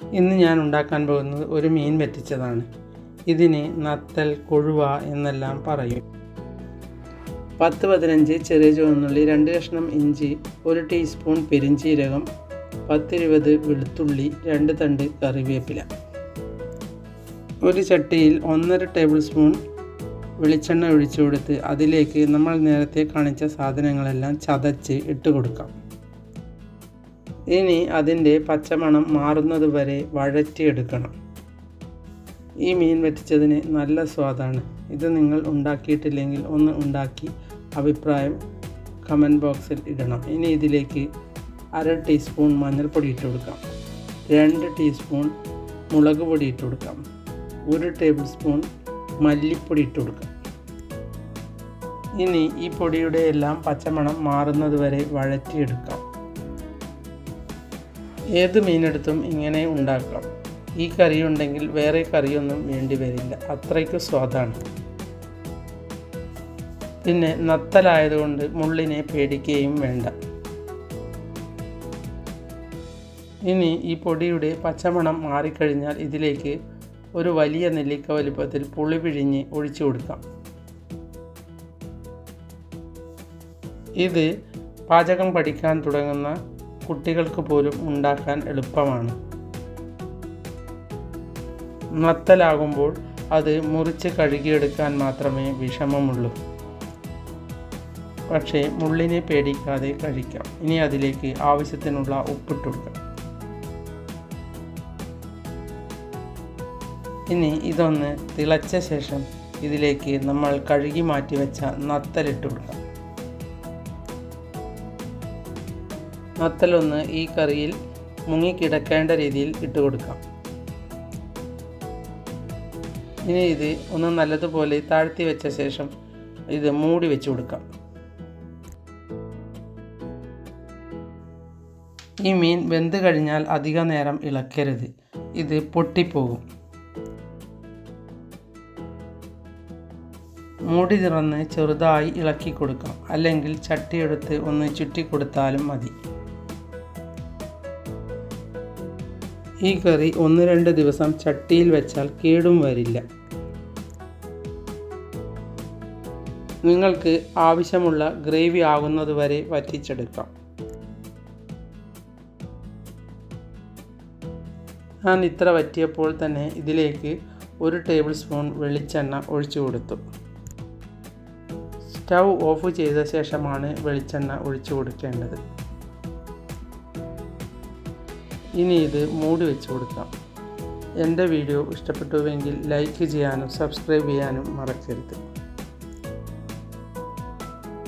ഇന്ന് ഞാൻ ഉണ്ടാക്കാൻ പോകുന്നത് ഒരു മീൻ വറ്റിച്ചതാണ്. ഇതിന് നത്തൽ, കൊഴുവ എന്നെല്ലാം പറയും. 10-15 ചെറിയ ചുവന്നുള്ളി, 2 കഷ്ണം ഇഞ്ചി, 1 ടീസ്പൂൺ പെരിഞ്ചീരകം, 10-20 വെളുത്തുള്ളി, 2 തണ്ട് കറിവേപ്പില. ഒരു ചട്ടിയിൽ 1.5 ടേബിൾ സ്പൂൺ വെളിച്ചെണ്ണ ഒഴിച്ചു കൊടുത്ത് അതിലേക്ക് നമ്മൾ നേരത്തെ കാണിച്ച സാധനങ്ങളെല്ലാം ചതച്ച് ഇട്ട് കൊടുക്കാം. ഇനി അതിൻ്റെ പച്ചമണം മാറുന്നത് വരെ വഴറ്റിയെടുക്കണം. ഈ മീൻ വറ്റിച്ചതിന് നല്ല സ്വാദാണ്. ഇത് നിങ്ങൾ ഉണ്ടാക്കിയിട്ടില്ലെങ്കിൽ ഒന്ന് ഉണ്ടാക്കി അഭിപ്രായം കമൻറ്റ് ബോക്സിൽ ഇടണം. ഇനി ഇതിലേക്ക് 1/2 ടീസ്പൂൺ മഞ്ഞൾപ്പൊടി ഇട്ട് കൊടുക്കാം, 2 ടീസ്പൂൺ മുളക് പൊടി ഇട്ട് കൊടുക്കാം, 1 ടേബിൾ സ്പൂൺ മല്ലിപ്പൊടി ഇട്ട് കൊടുക്കാം. ഇനി ഈ പൊടിയുടെ എല്ലാം പച്ചമണം മാറുന്നത് വരെ വഴറ്റിയെടുക്കാം. ഏത് മീനെടുത്തും ഇങ്ങനെ ഉണ്ടാക്കാം. ഈ കറി ഉണ്ടെങ്കിൽ വേറെ കറിയൊന്നും വേണ്ടി വരില്ല, അത്രയ്ക്ക് സ്വാദാണ്. പിന്നെ നത്തലായതുകൊണ്ട് മുള്ളിനെ പേടിക്കുകയും വേണ്ട. ഇനി ഈ പൊടിയുടെ പച്ചമണം മാറിക്കഴിഞ്ഞാൽ ഇതിലേക്ക് ഒരു വലിയ നെല്ലിക്ക വലിപ്പത്തിൽ പുളി പിഴിഞ്ഞ് ഒഴിച്ചു കൊടുക്കാം. ഇത് പാചകം പഠിക്കാൻ തുടങ്ങുന്ന കുട്ടികൾക്ക് പോലും ഉണ്ടാക്കാൻ എളുപ്പമാണ്. നത്തലാകുമ്പോൾ അത് മുറിച്ച് കഴുകിയെടുക്കാൻ മാത്രമേ വിഷമമുള്ളൂ. പക്ഷേ മുള്ളിനെ പേടിക്കാതെ കഴിക്കാം. ഇനി അതിലേക്ക് ആവശ്യത്തിനുള്ള ഉപ്പിട്ട് കൊടുക്കാം. ഇനി ഇതൊന്ന് തിളച്ച ശേഷം ഇതിലേക്ക് നമ്മൾ കഴുകി മാറ്റി വെച്ച നത്തലിട്ട് കൊടുക്കാം. നത്തലൊന്ന് ഈ കറിയിൽ മുങ്ങിക്കിടക്കേണ്ട രീതിയിൽ ഇട്ട് കൊടുക്കാം. ഇനി ഇത് ഒന്ന് നല്ലതുപോലെ താഴ്ത്തി വെച്ച ശേഷം ഇത് മൂടി വെച്ച് കൊടുക്കാം. ഈ മീൻ വെന്ത് കഴിഞ്ഞാൽ അധിക നേരം ഇളക്കരുത്, ഇത് പൊട്ടിപ്പോകും. മൂടി തുറന്ന് ചെറുതായി ഇളക്കി കൊടുക്കാം, അല്ലെങ്കിൽ ചട്ടിയെടുത്ത് ഒന്ന് ചുറ്റി കൊടുത്താലും മതി. ഈ കറി 1-2 ദിവസം ചട്ടിയിൽ വെച്ചാൽ കേടും വരില്ല. നിങ്ങൾക്ക് ആവശ്യമുള്ള ഗ്രേവി ആകുന്നത് വരെ വറ്റിച്ചെടുക്കാം. ഞാൻ ഇത്ര വറ്റിയപ്പോൾ തന്നെ ഇതിലേക്ക് 1 ടേബിൾ സ്പൂൺ വെളിച്ചെണ്ണ ഒഴിച്ചു കൊടുത്തു. സ്റ്റൗ ഓഫ് ചെയ്ത ശേഷമാണ് വെളിച്ചെണ്ണ ഒഴിച്ചു കൊടുക്കേണ്ടത്. ഇനി ഇത് മൂടി വെച്ച് കൊടുക്കാം. എൻ്റെ വീഡിയോ ഇഷ്ടപ്പെട്ടുവെങ്കിൽ ലൈക്ക് ചെയ്യാനും സബ്സ്ക്രൈബ് ചെയ്യാനും മറക്കരുത്.